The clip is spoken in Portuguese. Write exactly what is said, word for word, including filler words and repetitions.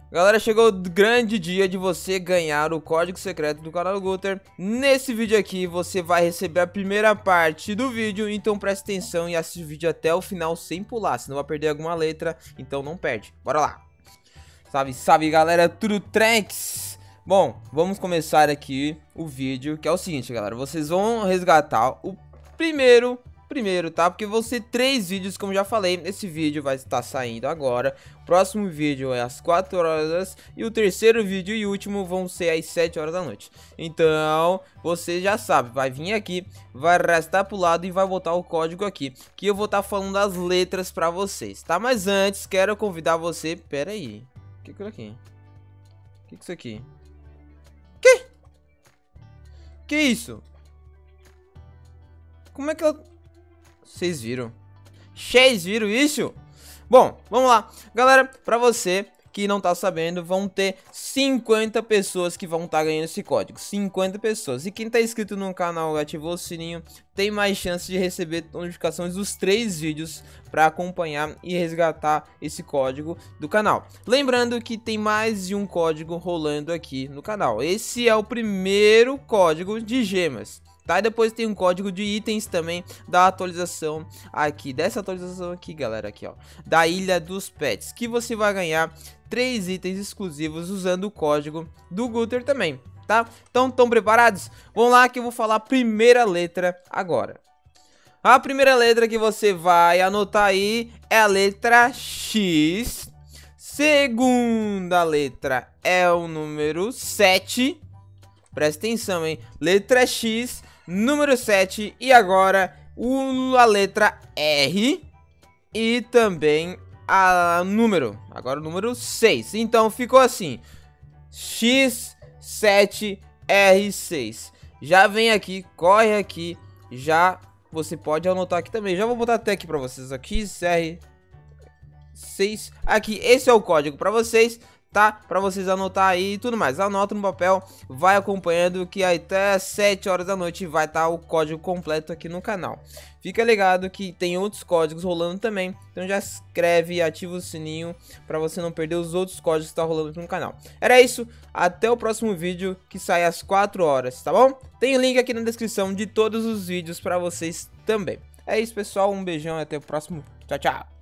Galera, chegou o grande dia de você ganhar o código secreto do canal do Gutter. Nesse vídeo aqui você vai receber a primeira parte do vídeo, então preste atenção e assiste o vídeo até o final sem pular, senão vai perder alguma letra, então não perde. Bora lá. Salve, salve galera, tudo tranks? Bom, vamos começar aqui o vídeo, que é o seguinte, galera. Vocês vão resgatar o primeiro... Primeiro, tá? Porque vão ser três vídeos, como já falei. Esse vídeo vai estar saindo agora. O próximo vídeo é às quatro horas. E o terceiro vídeo e último vão ser às sete horas da noite. Então, você já sabe. Vai vir aqui, vai arrastar pro lado e vai botar o código aqui. Que eu vou estar falando as letras pra vocês, tá? Mas antes, quero convidar você... Pera aí. O que que é aqui? O que que é isso aqui? Que? Que isso? Como é que eu... Vocês viram? Vocês viram isso? Bom, vamos lá. Galera, pra você que não tá sabendo, vão ter cinquenta pessoas que vão estar tá ganhando esse código. cinquenta pessoas. E quem tá inscrito no canal, ativou o sininho, tem mais chance de receber notificações dos três vídeos para acompanhar e resgatar esse código do canal. Lembrando que tem mais de um código rolando aqui no canal. Esse é o primeiro código de gemas. Tá, e depois tem um código de itens também da atualização aqui, dessa atualização aqui, galera, aqui, ó, da Ilha dos Pets, que você vai ganhar três itens exclusivos usando o código do Gutter também, tá? Então, estão preparados? Vamos lá que eu vou falar a primeira letra agora. A primeira letra que você vai anotar aí é a letra X. Segunda letra é o número sete. Presta atenção, hein? Letra X, número sete. E agora o, a letra R. E também a número. Agora o número seis. Então ficou assim: X sete R seis. Já vem aqui, corre aqui. Já você pode anotar aqui também. Já vou botar até aqui pra vocês. Aqui, X R seis. Aqui, esse é o código pra vocês, tá? Pra vocês anotar aí e tudo mais. Anota no papel, vai acompanhando que até sete horas da noite vai estar o código completo aqui no canal. Fica ligado que tem outros códigos rolando também, então já se inscreve e ativa o sininho pra você não perder os outros códigos que estão rolando aqui no canal. Era isso, até o próximo vídeo que sai às quatro horas, tá bom? Tem o link aqui na descrição de todos os vídeos pra vocês também. É isso, pessoal, um beijão e até o próximo. Tchau, tchau!